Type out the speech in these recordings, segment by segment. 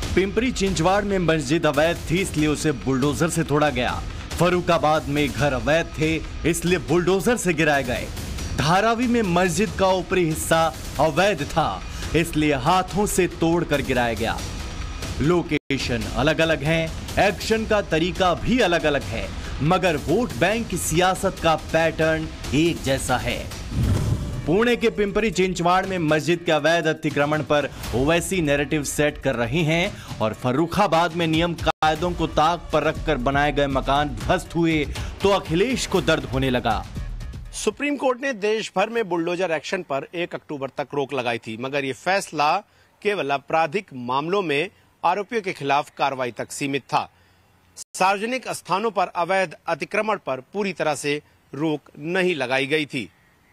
पिंपरी चिंचवाड़ में मस्जिद अवैध थी, इसलिए उसे बुलडोजर से तोड़ा गया। फर्रुखाबाद में घर अवैध थे, इसलिए बुलडोजर से गिराए गए। धारावी में मस्जिद का ऊपरी हिस्सा अवैध था, इसलिए हाथों से तोड़कर गिराया गया। लोकेशन अलग अलग हैं, एक्शन का तरीका भी अलग अलग है, मगर वोट बैंक की सियासत का पैटर्न एक जैसा है। पुणे के पिंपरी चिंचवाड़ में मस्जिद के अवैध अतिक्रमण पर ओवैसी नैरेटिव सेट कर रही हैं और फर्रुखाबाद में नियम कायदों को ताक पर रखकर बनाए गए मकान ध्वस्त हुए तो अखिलेश को दर्द होने लगा। सुप्रीम कोर्ट ने देश भर में बुलडोजर एक्शन पर 1 अक्टूबर तक रोक लगाई थी, मगर ये फैसला केवल आपराधिक मामलों में आरोपियों के खिलाफ कार्रवाई तक सीमित था। सार्वजनिक स्थानों पर अवैध अतिक्रमण पर पूरी तरह से रोक नहीं लगाई गई थी।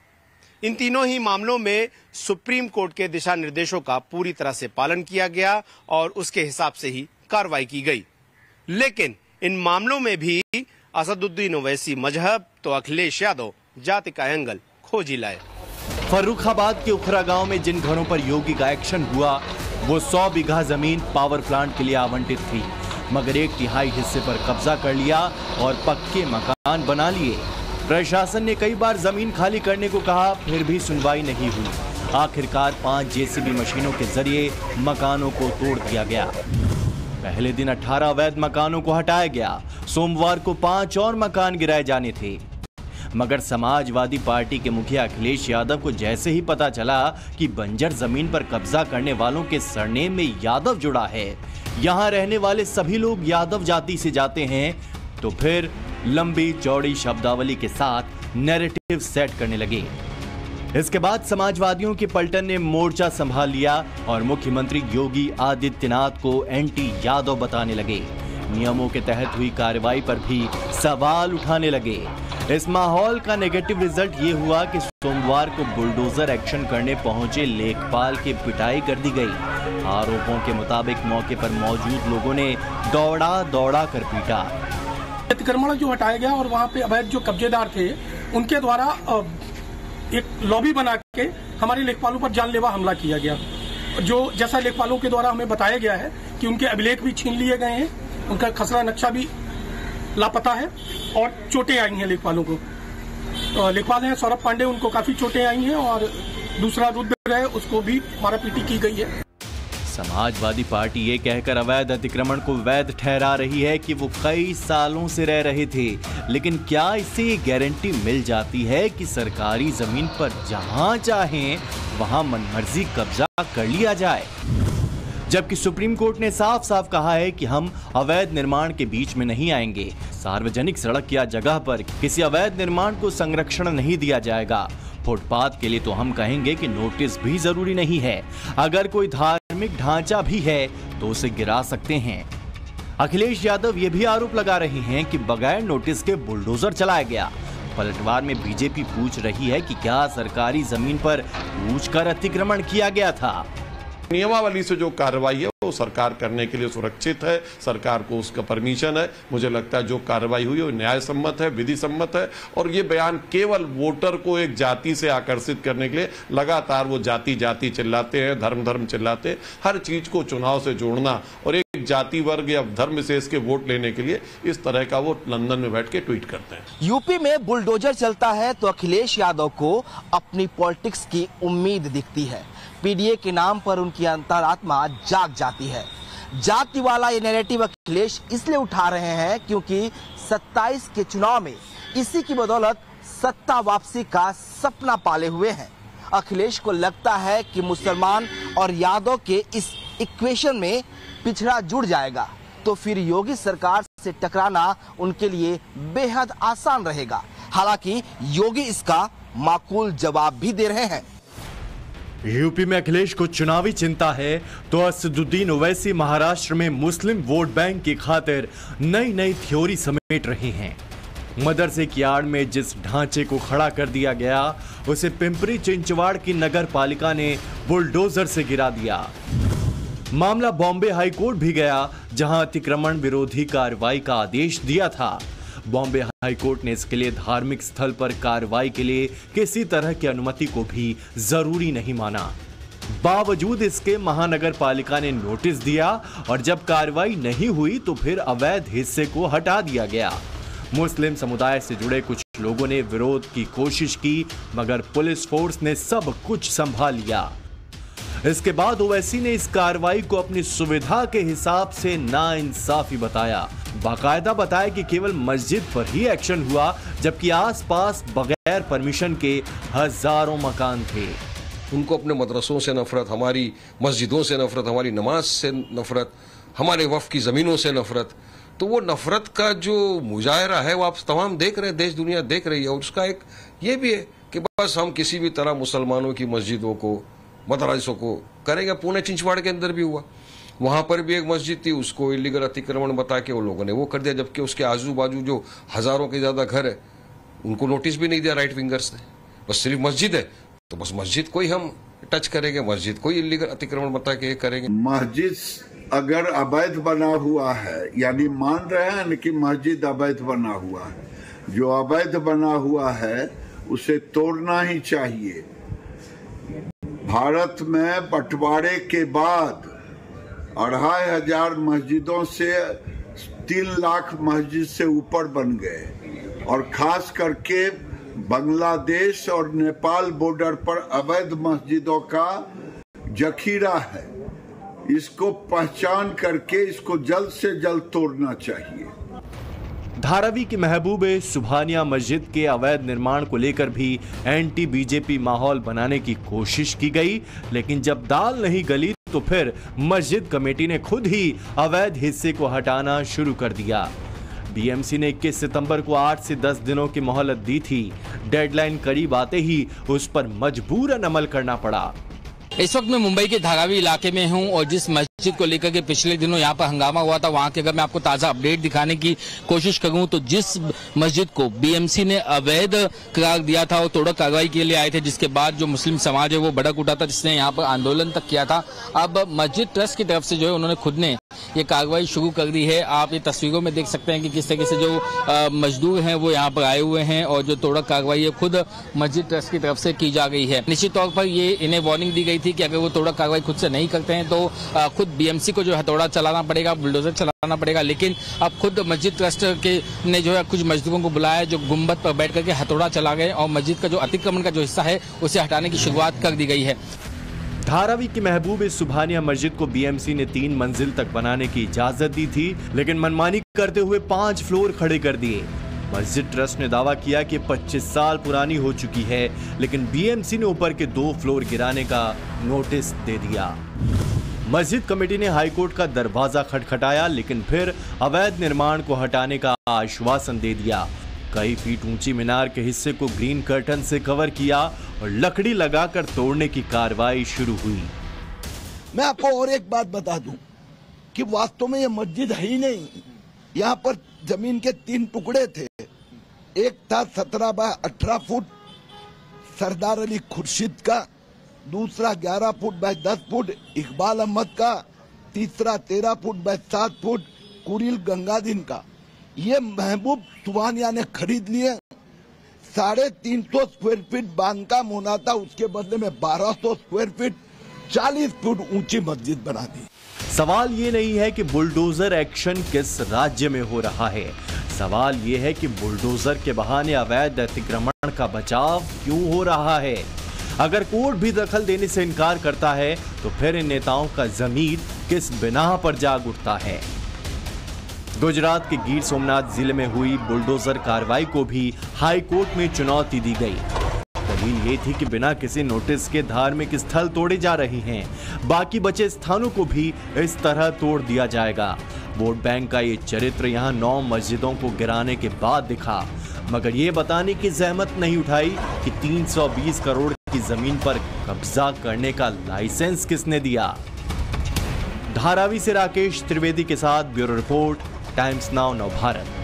इन तीनों ही मामलों में सुप्रीम कोर्ट के दिशा निर्देशों का पूरी तरह से पालन किया गया और उसके हिसाब से ही कार्रवाई की गई। लेकिन इन मामलों में भी असदुद्दीन ओवैसी मजहब तो अखिलेश यादव जाति का एंगल खोज ही लाए। फर्रुखाबाद के उखरा गांव में जिन घरों पर योगी का एक्शन हुआ वो 100 बीघा जमीन पावर प्लांट के लिए आवंटित थी, मगर 1/3 हिस्से पर कब्जा कर लिया और पक्के मकान बना लिए। प्रशासन ने कई बार जमीन खाली करने को कहा, फिर भी सुनवाई नहीं हुई। आखिरकार 5 जेसीबी मशीनों के जरिए मकानों को तोड़ दिया गया। पहले दिन 18 अवैध मकानों को हटाया गया। सोमवार को 5 और मकान गिराए जाने थे, मगर समाजवादी पार्टी के मुखिया अखिलेश यादव को जैसे ही पता चला कि बंजर जमीन पर कब्जा करने वालों के सरनेम में यादव जुड़ा है, यहाँ रहने वाले सभी लोग यादव जाति से जाते हैं, तो फिर लंबी चौड़ी शब्दावली के साथ नैरेटिव सेट करने लगे। इसके बाद समाजवादियों के पलटन ने मोर्चा संभाल लिया और मुख्यमंत्री योगी आदित्यनाथ को एंटी यादव बताने लगे। नियमों के तहत हुई कार्रवाई पर भी सवाल उठाने लगे। इस माहौल का नेगेटिव रिजल्ट ये हुआ कि सोमवार को बुलडोजर एक्शन करने पहुंचे लेखपाल की पिटाई कर दी गई। आरोपों के मुताबिक मौके पर मौजूद लोगों ने दौड़ा कर पीटा। अतिक्रमण जो हटाया गया और वहाँ पे अवैध जो कब्जेदार थे उनके द्वारा एक लॉबी बना के हमारे लेखपालों पर जानलेवा हमला किया गया। जो जैसा लेखपालों के द्वारा हमें बताया गया है कि उनके अभिलेख भी छीन लिए गए हैं, उनका खसरा नक्शा भी लापता है और चोटें आई हैं लेखपालों को। लेखपाल हैं सौरभ पांडे, उनको काफी चोटें आई हैं और दूसरा रुद्र है, उसको भी मारापीटी की गई है। समाजवादी पार्टी ये कहकर अवैध अतिक्रमण को वैध ठहरा रही है कि वो कई सालों से रह रहे थे, लेकिन क्या इससे ये गारंटी मिल जाती है कि सरकारी जमीन पर जहां चाहें वहां मनमर्जी कब्जा कर लिया जाए? जबकि सुप्रीम कोर्ट ने साफ साफ कहा है कि हम अवैध निर्माण के बीच में नहीं आएंगे। सार्वजनिक सड़क या जगह पर किसी अवैध निर्माण को संरक्षण नहीं दिया जाएगा। फुटपाथ के लिए तो हम कहेंगे कि नोटिस भी जरूरी नहीं है। अगर कोई धार्मिक ढांचा भी है तो उसे गिरा सकते हैं। अखिलेश यादव ये भी आरोप लगा रहे हैं कि बगैर नोटिस के बुलडोजर चलाया गया। पलटवार में बीजेपी पूछ रही है कि क्या सरकारी जमीन पर पूछकर अतिक्रमण किया गया था? नियमावली से जो कार्रवाई है वो सरकार करने के लिए सुरक्षित है, सरकार को उसका परमिशन है। मुझे लगता है जो कार्रवाई हुई है वो न्याय सम्मत है, विधि सम्मत है। और ये बयान केवल वोटर को एक जाति से आकर्षित करने के लिए लगातार वो जाति जाति चिल्लाते हैं, धर्म धर्म चिल्लाते हैं। हर चीज को चुनाव से जोड़ना और एक जाति वर्ग या धर्म विशेष के वोट लेने के लिए इस तरह का वो लंदन में बैठ के ट्वीट करते हैं। यूपी में बुलडोजर चलता है तो अखिलेश यादव को अपनी पॉलिटिक्स की उम्मीद दिखती है। पीडीए के नाम पर उनकी अंतरात्मा जाग जाती है। जाति वाला ये नैरेटिव अखिलेश इसलिए उठा रहे हैं क्योंकि 27 के चुनाव में इसी की बदौलत सत्ता वापसी का सपना पाले हुए हैं। अखिलेश को लगता है कि मुसलमान और यादव के इस इक्वेशन में पिछड़ा जुड़ जाएगा तो फिर योगी सरकार से टकराना उनके लिए बेहद आसान रहेगा। हालांकि योगी इसका माकूल जवाब भी दे रहे हैं। यूपी में अखिलेश को चुनावी चिंता है तो असदुद्दीन ओवैसी महाराष्ट्र में मुस्लिम वोट बैंक की खातिर नई नई थ्योरी समेट रहे हैं। मदरसे की आड़ में जिस ढांचे को खड़ा कर दिया गया उसे पिंपरी चिंचवाड़ की नगर पालिका ने बुलडोजर से गिरा दिया। मामला बॉम्बे हाईकोर्ट भी गया, जहां अतिक्रमण विरोधी कार्रवाई का आदेश दिया था। बॉम्बे हाईकोर्ट ने इसके लिए धार्मिक स्थल पर कार्रवाई के लिए किसी तरह की अनुमति को भी जरूरी नहीं माना। बावजूद इसके महानगर पालिका ने नोटिस दिया और जब कार्रवाई नहीं हुई तो फिर अवैध हिस्से को हटा दिया गया। मुस्लिम समुदाय से जुड़े कुछ लोगों ने विरोध की कोशिश की, मगर पुलिस फोर्स ने सब कुछ संभाल लिया। इसके बाद ओवैसी ने इस कार्रवाई को अपनी सुविधा के हिसाब से नाइंसाफी बताया। बाकायदा बताया कि केवल मस्जिद पर ही एक्शन हुआ, जबकि आसपास बगैर परमिशन के हजारों मकान थे। उनको अपने मदरसों से नफरत, हमारी मस्जिदों से नफरत, हमारी नमाज से नफरत, हमारे वक्फ की ज़मीनों से नफरत। तो वो नफरत का जो मुजाहरा है वो आप तमाम देख रहे हैं, देश दुनिया देख रही है। और उसका एक ये भी है कि बस हम किसी भी तरह मुसलमानों की मस्जिदों को, मदरसों को करेंगे। पुणे चिंचवाड़ के अंदर भी हुआ, वहां पर भी एक मस्जिद थी, उसको इलीगल अतिक्रमण बता के वो लोगों ने वो कर दिया, जबकि उसके आजू बाजू जो हजारों के ज्यादा घर है उनको नोटिस भी नहीं दिया राइट विंगर्स ने। बस सिर्फ मस्जिद है तो बस मस्जिद को ही हम टच करेंगे, मस्जिद को ही इलीगल अतिक्रमण बता के करेंगे। मस्जिद अगर अवैध बना हुआ है, यानी मान रहे हैं कि मस्जिद अवैध बना हुआ है, जो अवैध बना हुआ है उसे तोड़ना ही चाहिए। भारत में बंटवारे के बाद 2500 मस्जिदों से 3 लाख मस्जिद से ऊपर बन गए और खास करके बांग्लादेश और नेपाल बॉर्डर पर अवैध मस्जिदों का जखीरा है। इसको पहचान करके इसको जल्द से जल्द तोड़ना चाहिए। धारावी की महबूबे सुभानिया मस्जिद के अवैध निर्माण को लेकर भी एंटी बीजेपी माहौल बनाने की कोशिश की गई, लेकिन जब दाल नहीं गली तो फिर मस्जिद कमेटी ने खुद ही अवैध हिस्से को हटाना शुरू कर दिया। बीएमसी ने 21 सितंबर को 8 से 10 दिनों की मोहलत दी थी। डेडलाइन करीब आते ही उस पर मजबूरन अमल करना पड़ा। इस वक्त मैं मुंबई के धारावी इलाके में हूं और जिस मस्जिद को लेकर के पिछले दिनों यहां पर हंगामा हुआ था, वहां के अगर मैं आपको ताजा अपडेट दिखाने की कोशिश करूं तो जिस मस्जिद को बीएमसी ने अवैध करार दिया था और तोड़क कार्रवाई के लिए आए थे, जिसके बाद जो मुस्लिम समाज है वो भड़क उठा था, जिसने यहां पर आंदोलन तक किया था। अब मस्जिद ट्रस्ट की तरफ से जो है उन्होंने खुद ने ये कार्रवाई शुरू कर दी है। आप ये तस्वीरों में देख सकते हैं कि किस तरीके से जो मजदूर हैं वो यहाँ पर आए हुए हैं और जो तोड़क कार्रवाई है खुद मस्जिद ट्रस्ट की तरफ से की जा गई है। निश्चित तौर पर ये इन्हें वार्निंग दी गई थी कि अगर वो तोड़क कार्रवाई खुद से नहीं करते हैं तो खुद बीएमसी को जो हथौड़ा चलाना पड़ेगा, बुलडोजर चलाना पड़ेगा। लेकिन अब खुद मस्जिद ट्रस्ट के ने जो है कुछ मजदूरों को बुलाया जो गुम्बद पर बैठ करके हथौड़ा चला गए और मस्जिद का जो अतिक्रमण का जो हिस्सा है उसे हटाने की शुरुआत कर दी गई है। धारावी की महबूबे सुभानिया मस्जिद को बीएमसी ने 3 मंजिल तक बनाने की इजाजत दी थी, लेकिन मनमानी करते हुए 5 फ्लोर खड़े कर दिए। मस्जिद ट्रस्ट ने दावा किया कि 25 साल पुरानी हो चुकी है, लेकिन बीएमसी ने ऊपर के 2 फ्लोर गिराने का नोटिस दे दिया। मस्जिद कमेटी ने हाईकोर्ट का दरवाजा खटखटाया, लेकिन फिर अवैध निर्माण को हटाने का आश्वासन दे दिया। कई फीट ऊंची मीनार के हिस्से को ग्रीन कर्टन से कवर किया और लकड़ी लगाकर तोड़ने की कार्रवाई शुरू हुई। मैं आपको और एक बात बता दूं कि वास्तव में ये मस्जिद है ही नहीं। यहाँ पर जमीन के 3 टुकड़े थे। एक था 17 बाय 18 फुट सरदार अली खुर्शीद का, दूसरा 11 foot by 10 foot Iqbal Ahmed का, तीसरा 13 foot by 7 foot Kuril Gangadeen का। ये महबूब सुभानिया ने खरीद लिए। 350 स्क्वायर फीट बांधकाम होना था, उसके बदले में 1200 स्क्वायर फीट 40 फुट ऊंची मस्जिद बना दी। सवाल ये नहीं है कि बुलडोजर एक्शन किस राज्य में हो रहा है, सवाल ये है कि बुलडोजर के बहाने अवैध अतिक्रमण का बचाव क्यों हो रहा है। अगर कोर्ट भी दखल देने से इनकार करता है तो फिर इन नेताओं का ज़मीर किस बिना पर जाग उठता है। गुजरात के गिर सोमनाथ जिले में हुई बुलडोजर कार्रवाई को भी हाई कोर्ट में चुनौती दी गई। दलील ये थी कि बिना किसी नोटिस के धार्मिक स्थल तोड़े जा रहे हैं, बाकी बचे स्थानों को भी इस तरह तोड़ दिया जाएगा। वोट बैंक का ये चरित्र यहाँ 9 मस्जिदों को गिराने के बाद दिखा, मगर ये बताने की जहमत नहीं उठाई कि 320 करोड़ की जमीन पर कब्जा करने का लाइसेंस किसने दिया। धारावी से राकेश त्रिवेदी के साथ bureau report, Times Now Navbharat.